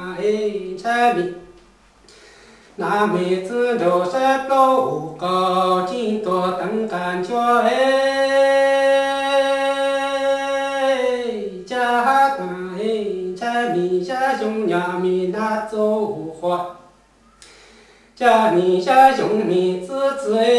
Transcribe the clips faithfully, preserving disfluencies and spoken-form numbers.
当哎柴米。那妹子都是不高，进多等感觉哎，家当哎柴米下兄娘米那走花，家米下兄米子子哎，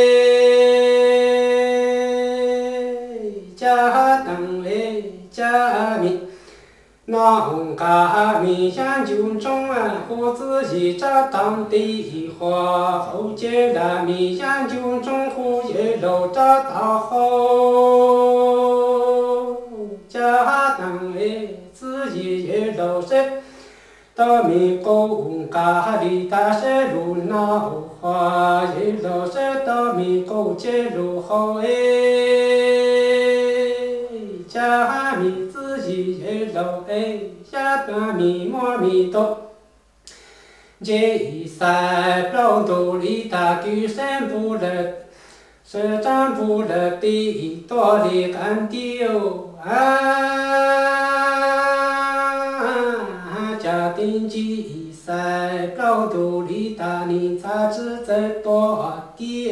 家当哎家米。那家米香就种啊，胡子一扎当地花，后街的米香就种胡叶肉扎大后，家当哎自己也肉色，大米狗家里大些路闹花，也肉色大米狗接路后哎，家米自己也肉哎，下段米磨米多。这一塞老多里大举生不了，生长不了地多的干丢啊！家庭几塞老多里大你咋知在多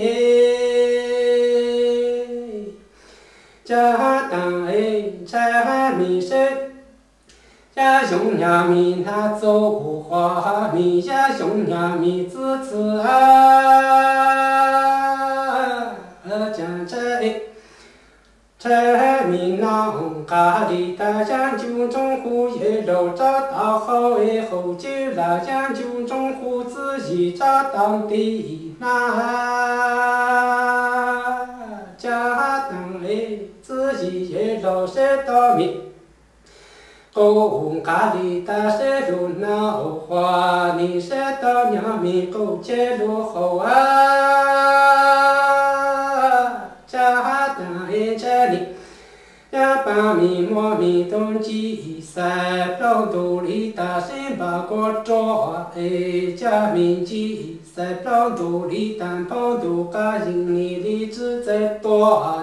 的？家当哎柴米生。家兄娘米那走花米家兄娘米子子啊，将柴柴米那家里大将就种胡叶肉扎大好哎，后街那将就种胡子一扎当地那，家当哎自己也肉些大米。狗家里大些路闹花，你些到娘米狗接路后啊，家当一这里，呀把米磨米东几塞，老肚里大身把个抓，哎家米几塞，老肚里单跑肚家人你里只在多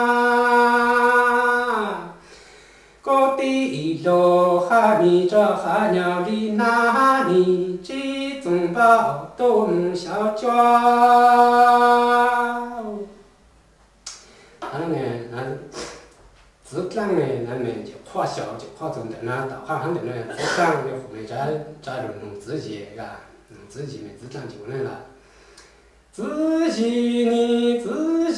那。高地路哈米这哈鸟里那里这种包都能小家。那呢，那自然呢，那呢就夸小就夸中的那到哈很的呢，自然的后面再再弄自己个，弄自己没自然就来了，自己你自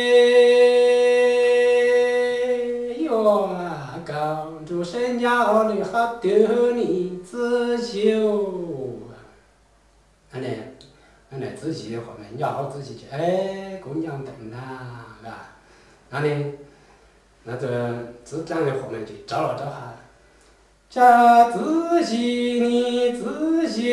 己哟。高住山鸟里好丢你自救，那呢，那呢自己的话呢，鸟好自己去，哎，姑娘等啦，嘎，那呢，那这自然的话呢就找了找下，家自己你自己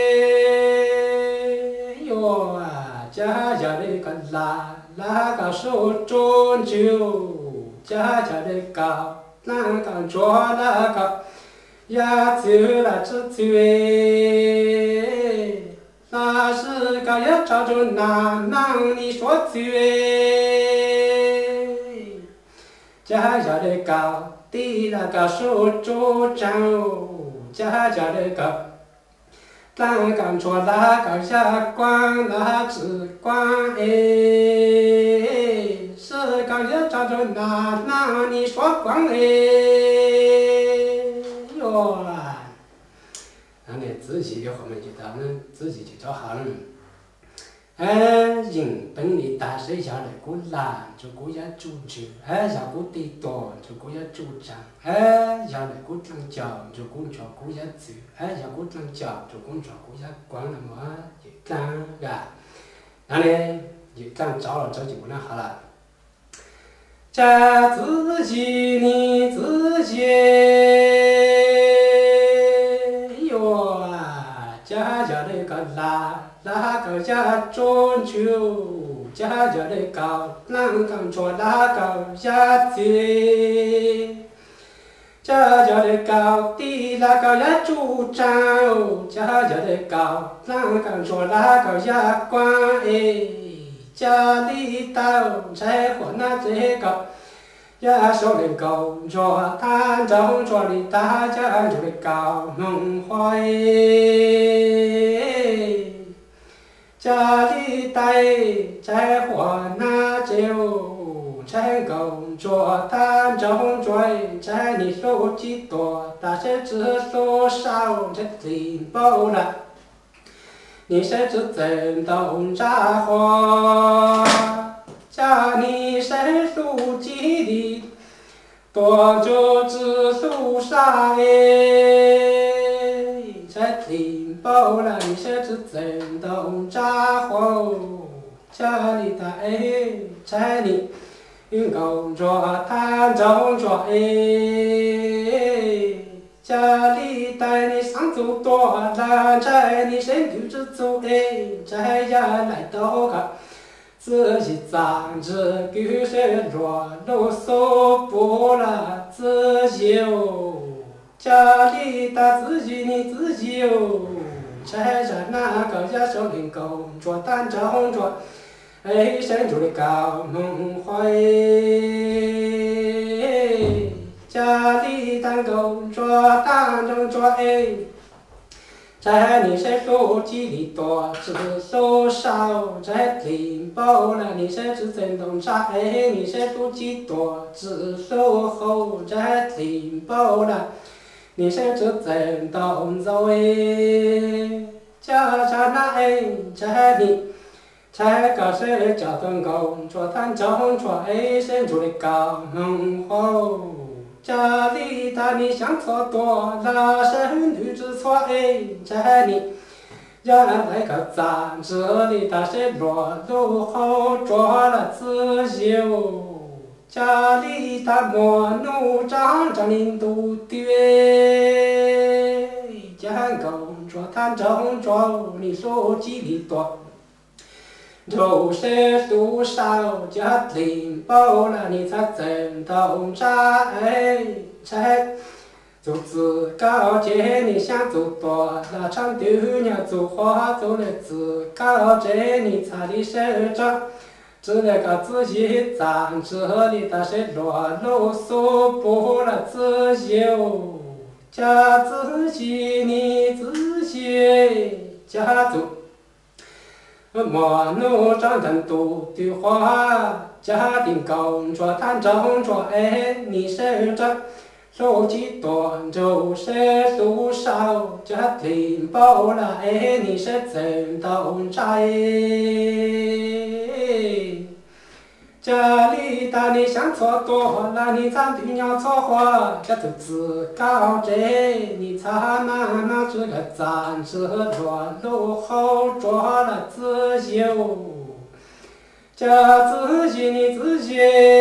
哟啊，家家的个拉拉个手中酒，家家的高。那个抓那个呀，走了只嘴，那是个要找着那那你说嘴，家家的高地那个手中掌，家家的高，那个抓那个下关那只关哎。是刚要找着那那你说光哎哟啊，那你自己的后面就到那自己去找下了。哎，人本的大水下来过难，就过要主持；哎，下过地多，就过要主张；哎，下来过长脚，就过着过要走；哎，下过长脚，就过着过要光了嘛，就这样个。那呢，就这样找了找就那好了。家自己你自己哟啊，家家的个拉拉个家中秋，家家的高南港做拉个家嘴，家家的高地拉个呀主张，家家的高南港做拉个呀关哎。家里到柴火那这个， 呀，少林工作谈中作的大家就的高门会，家里带在花那酒，在工作谈中作，在你手机多，但是只手少，这领不了。你是只震动炸花，家里是手机的，多就只手少哎，这领不了。你是只震动炸花，家里的哎，在你工作谈中作哎。家里带你上走多难，在你身边只走哎，在呀来到个自己长着狗血落啰嗦不了自由，家里带自己你自己哟，在这那个家手里工作单中作，哎身处的高门会。家里当工作当中做哎，在你是手机里多，只手少，在领包了你是只震动炸哎，你是手机多，只手后，在领包了你是只震动走哎，家家那哎，在你。才搞是交通工作谈中做哎，身处的高门后。家里大你想错多，那是女子错哎，在你让那个站这里他是落入后做了自由，家里他莫怒张张领都对，将工作谈中做，你手机里多。就是多少家庭包了你才挣到债，才就自高阶你想做多，那场丢娘做花做了自高阶你才的手掌，只那个自己站这里但是落啰嗦不了自由，家自己你自己家做。莫怒长成多的话，家庭工作谈中作哎，你是这手机多就是多少，家庭包了哎，你是真动债。家里大你想错多，那你咱对鸟错话，这都自高这，你才慢慢这个暂时落落后做了自由，这自己你自己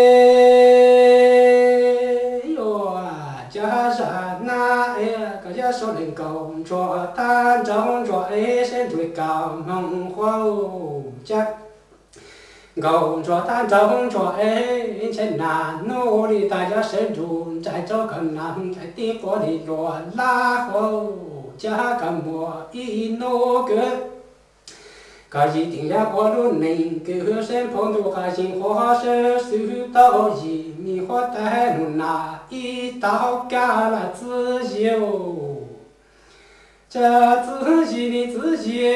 哟啊，加上那哎呀，个家手里工作谈中作哎，身处高门后家。工作谈中作哎，前难努力，大家身中在这个难在地波里落拉后，加个莫一努个，个一定要过路能够身碰到个心花是收到一米花带路那一道干了自由，这自己你自己。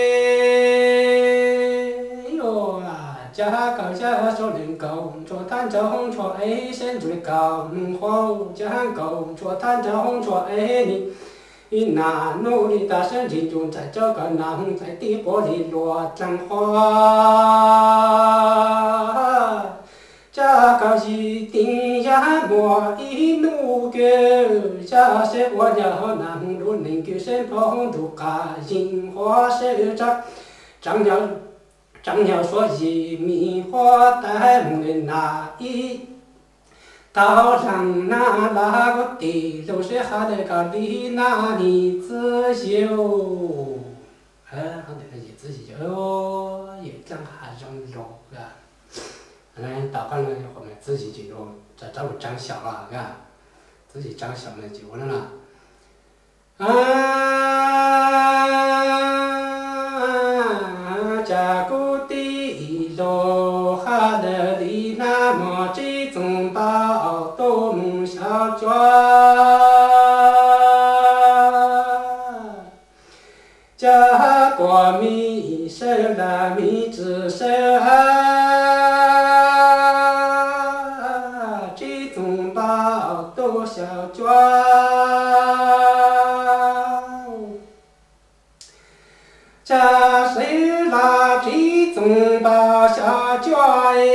家高家手人工作谈中作哎，身处的高门后，将工作谈中作哎你，你那努力大声群众在这个南在地波里落真花，家高一定要莫一努个，家是我要南路能够身碰度卡樱花市长长了。张要说一米花带木的那一道上那那个地都是哈那个里那里自由，哎，哈那个里自由也讲哈上肉啊，嗯，到后来后面自己就在这里长小了，啊，自己长小了就完了，啊，家国。落下的里那么这种吧。 家国民生了民之生啊，这种包都小庄。家谁拉这种包小庄哎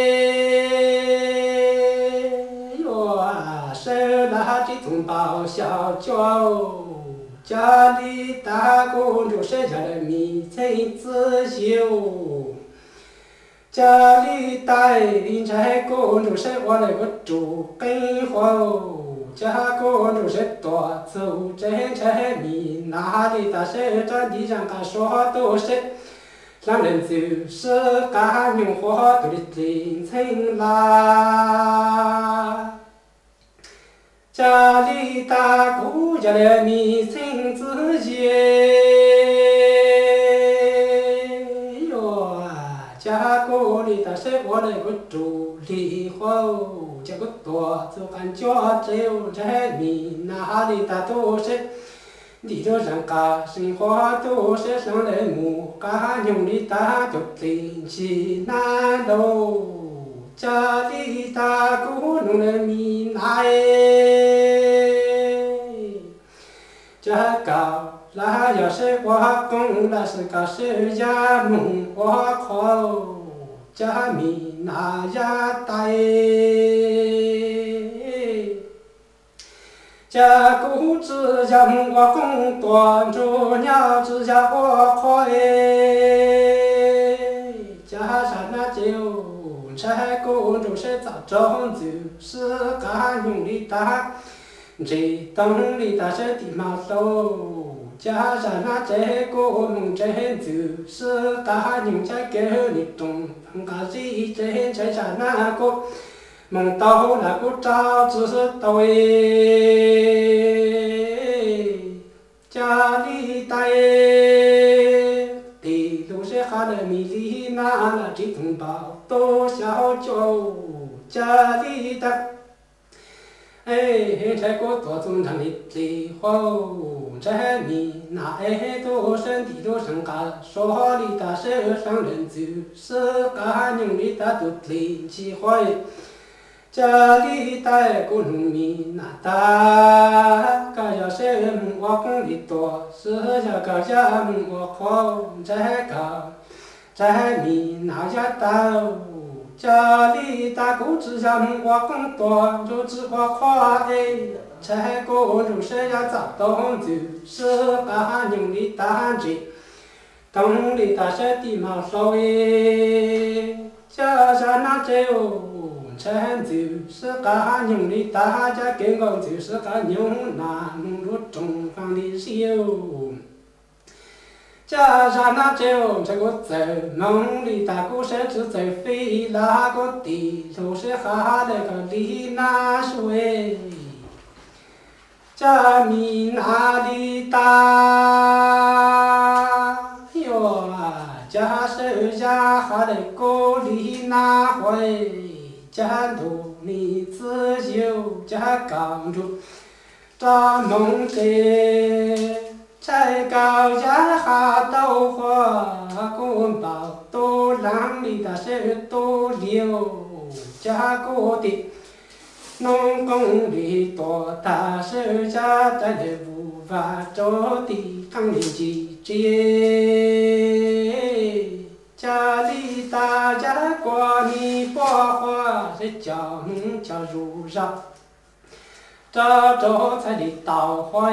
哟啊，谁拉这种包小庄哦。家里打工就是家的米菜自修，家里带领柴工就是我那个主根后，家工就是多走真柴米，哪里大是这地上干说都是，让人就是干用活都的真诚啦。家里打工家的米亲自接哟啊，家锅里的是我那个主力后，这个多就干家只有这米哪里的都是，地头上干生活都是上来木干用的打就天气难喽。家里打工弄的米那哎，这个那要是我工那是个是家弄我靠，这米那呀带，这工只让我工端着鸟只让我快，这啥那就。这工就是早中就是干用的大，这东里大是地毛手，加上那这工真就是干用这个里中，个是这这啥那个，梦到那个招只是对，家里带。地都是哈的米里那那这种包多小酒家里的，哎，这个多种长的最后这米那哎都是地都上干说里的是上人就是干用的大都天气坏。家里带个农民那大，个要是我工的多，是要个家我靠这个这米那家到，家里打工只要我工多，就只我夸哎，这个就是要找东就是把用的单子，东里大些地毛稍微，加上那只有。成就是干用的大家跟我就是干用那弄入中方的手，加上那就这个走农里大个是只走飞那个地头是哈那个里那水，这米那里大哟啊，加是家哈的个里那会。家土你自由家港住，扎农地，菜高家哈豆花，公包都让你的是都留家过的，农工的多大是家在的无法着地抗力季节。家里大家过年把花是叫你叫如上，这着菜的稻花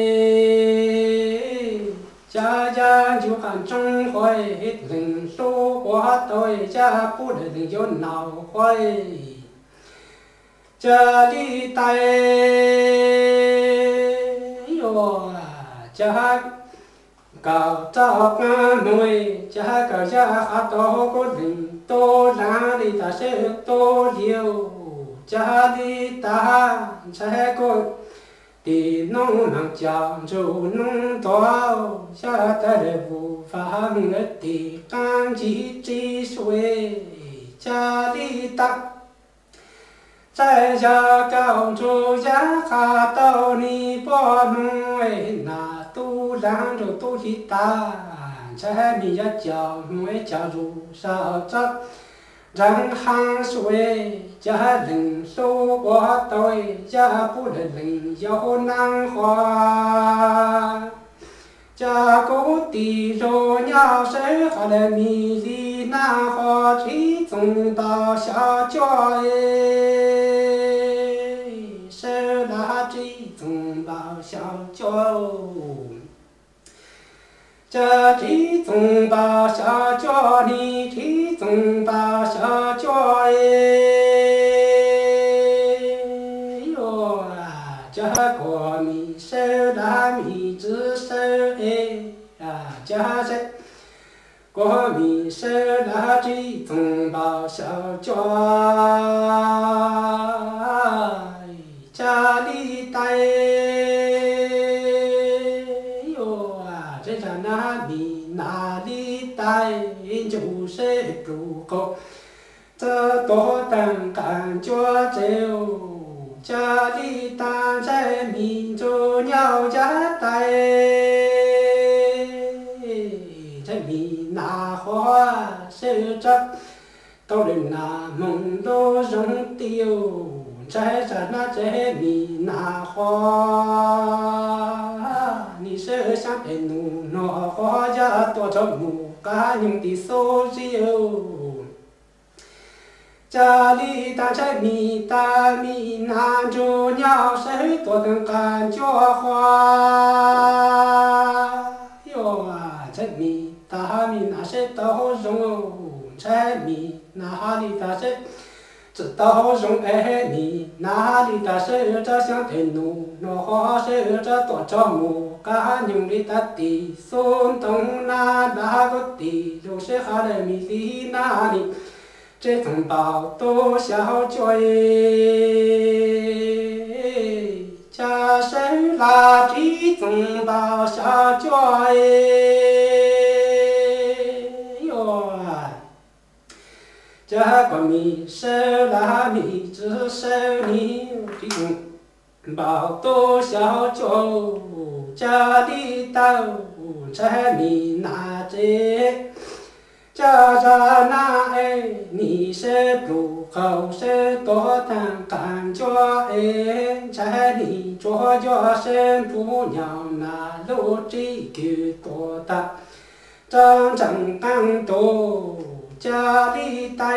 家家就喊中会，人说话对家不能有闹会，家里带哟家。搞找干农，家搞家哈多个人，多让里大是多留，家里大才个地农能讲究农多，下得的无法弄的地干净积水，家里大。 在家高处呀哈到你把门为那都让着都里打，在你呀叫为叫入少着，让汗水呀人手我对呀不能人有难花。家国的肉鸟是和了米里南河吹中到小脚哎，是那吹中到小脚，这吹中到小脚里吹中到小脚哎哟啊，这个米是那米之是哎啊，这是国民是那最中到小脚，家里带哟啊，这家那米哪里带就是不够，这多等感觉就。家里当在民族鸟家带，这米那花是这，到了那梦都扔丢，在这那这米那花，你是想被奴那花呀多着木干用的手指。家里当在米大米南州鸟是多等感觉花哟啊，这米大米那是都容，这米哪里的是这都容哎米哪里的是这像的奴那花是这多着木干用的大地松东那那个地就是哈的米里那里。这种包多小脚哎，家是那这种包小脚哎哟，这个米是那米只是你这种包多小脚，家里豆这米那这。家家那哎，你是不好是多等感觉哎，在你左脚是不鸟那路这个多大，张张刚多家里带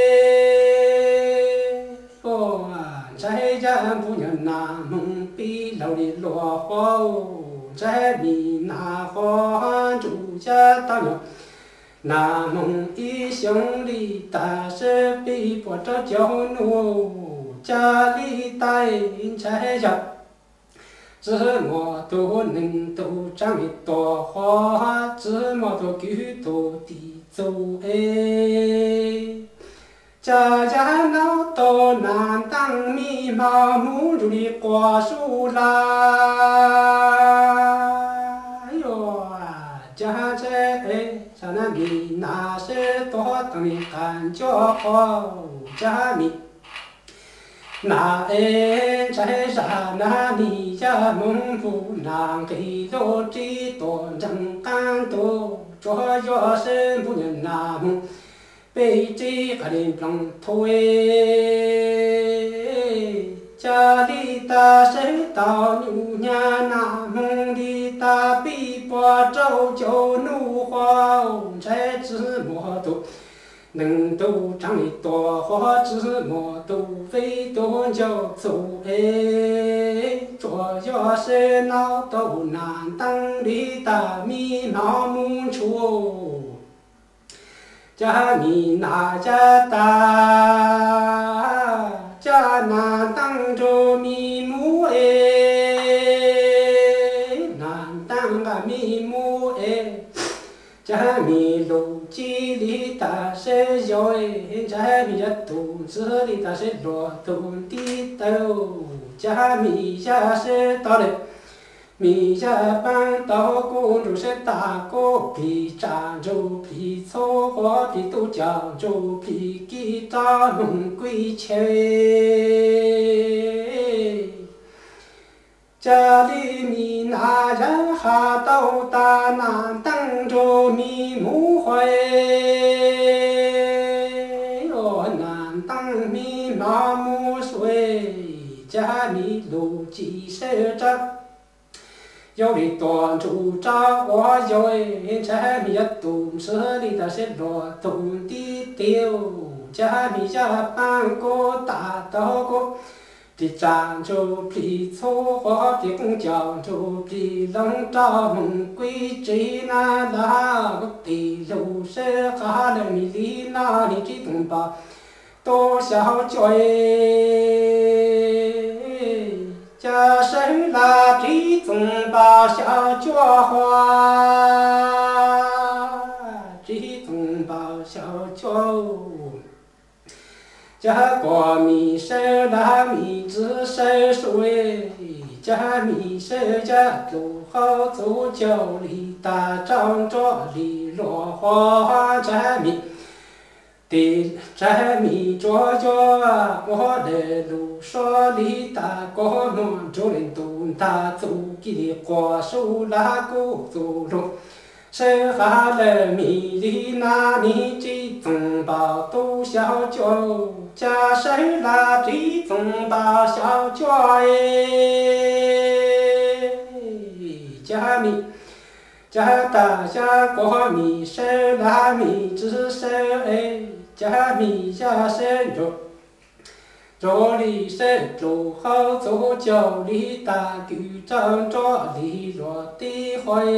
哦啊，在家不鸟那梦比老的落花，在你那花住家大鸟。那梦一兄弟大是比不着脚奴，家里带在家，怎么都能都长得多花，怎么都给多的走哎。家家老到南当米毛木竹的瓜树啦，哟啊，家在哎。那米那是多等的感觉好，家米那哎在啥那你家蒙古那给多几多人感多，主要是不能那么被这个人弄推。家里大是到牛娘那梦里大比把周就怒花，在芝麻多能都长得多花芝麻都非多就走哎，主要是闹到南当里大米毛木处，家里那家大。家南当着米木哎，南当个米木哎，家米路基里大是腰哎，家米呀肚子里大是落肚的豆，家米呀是到了米下班到公主是大锅皮炸肉皮粗花皮都酱肉皮给炸弄归切。家里米那人哈都大那等着米木会哟，难当米那木水，家里路几十张。有的端住着我有诶，这米呀东市里的是罗东的丢，这米呀半个大刀个。的漳州皮粗花皮公江州皮冷照蒙贵这那那个地路是哈了米里那里的东巴多小脚诶，家生那的东巴小脚花，这东巴小脚。家过米生那米子生水，家米生家路好走脚里打仗着里落花家米的家米着着我的路说里打过门就能东打走给的花树那个走路。生下了米里那里的中包都小脚，家生那的中包小脚哎，家米家大家过米生那米只生哎，家米家生肉。这里是做好做脚里打狗仗着里落的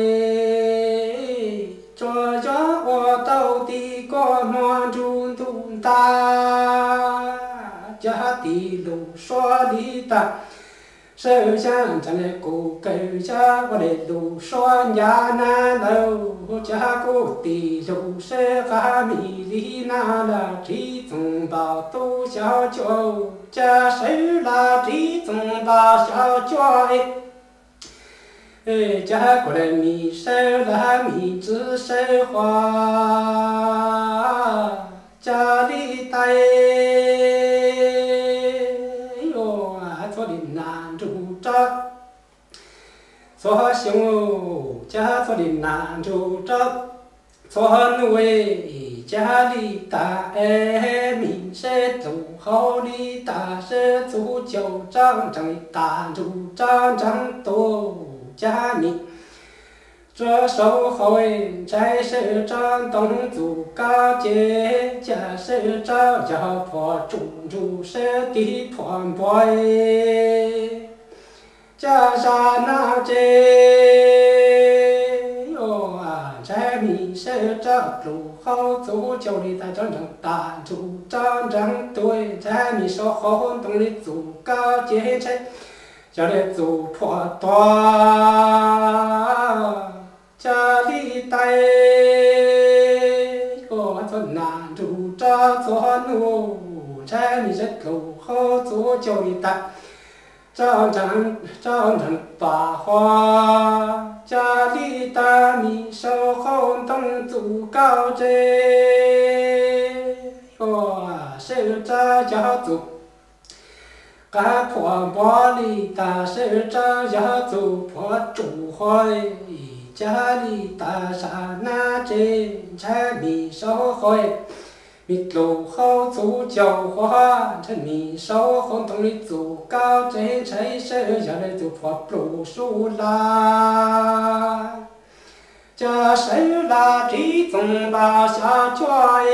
会，这家我到底个满中东大，家的路说里大，手上站的狗狗家我的路说呀那路，家个的路是哈米里那了这种包都小脚。家手拉这种把小脚哎，家过来米手拉米子手花，家里带哟啊，做的难住着，做兄家做的难住着，做奴哎。家里大哎，米是做好的大是做就长长的大就长长多家里，这手好哎，在是长东做高阶，家是长要破种种是的团破哎，家上那这。在米是长路好走脚里在长长大就长长对，在米手好动的做高阶车，叫的做破断，家里带个做难就长做路，在米是路好走脚里大。长长长长把花，家里大米手红灯足高这，哟手扎要做，干破玻璃大手扎要做破竹灰，家里大山那针柴米手灰。米路好做脚花，这米手红动的做高这柴手下来就破路树啦，家手拉这种把小脚哎，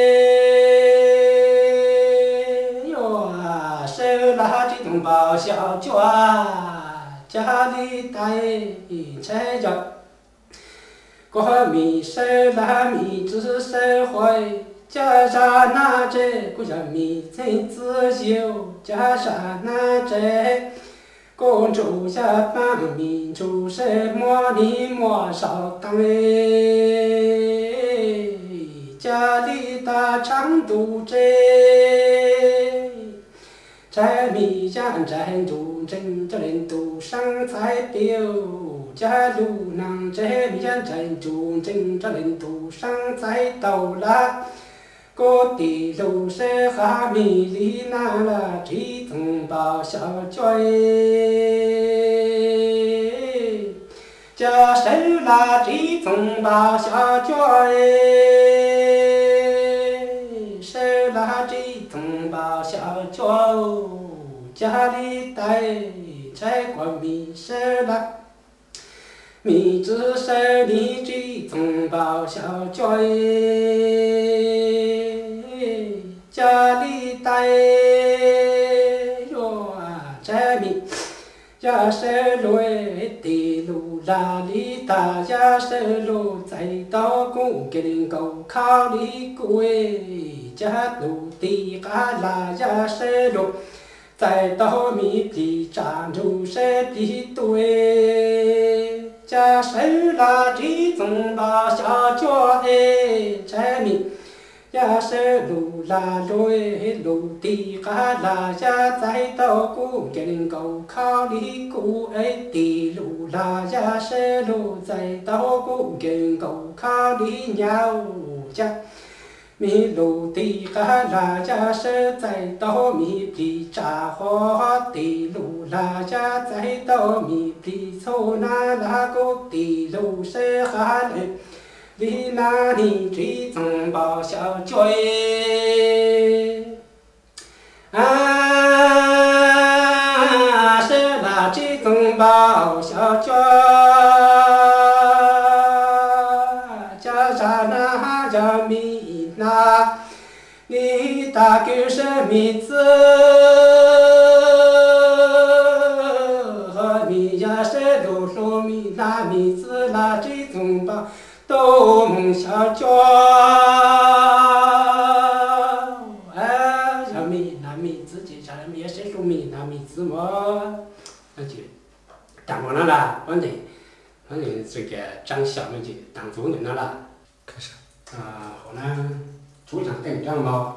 哟啊手拉这种把小脚，家里带柴家，过米手拉米只手会。家上那这个叫米真自由，家上那这公主下班民主什么你莫少当哎，家里大长度这柴米酱蘸猪蒸，这人都上菜表。家路囊柴米酱蘸猪蒸，这人都上菜到了。各地都是哈米里那了，这种包小脚哎，家手拉这种包小脚哎，手拉这种包小脚，家里带柴锅米手拉。米子手里这种包小脚哎，家里带哟啊柴米，呀手路的路哪里大呀手路再到公给人狗靠里贵，家路的嘎啦呀手路。再到米的站住谁的对，家手拉这种把小脚哎，柴米呀手路拉路哎，路的嘎啦呀，再到古给人狗靠里古哎的路拉呀手路，再到古给人狗靠里鸟家。米路的嘎啦呀是再到米的炸花的路啦呀，再到米的草那那个的路是哈嘞，里那里这种包小脚啊，是那这种包小脚，加上那叫米。那你大概是米子和米呀是路路米那米子那这种吧都梦小脚哎，小米那米子就叫米也是路米那米子嘛，那就当完了啦，反正反正这个长小了就当做人了啦， 开始。 啊，后呢，主唱等这样嘛。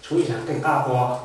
手上更大光。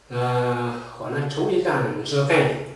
嗯，河南周一站日本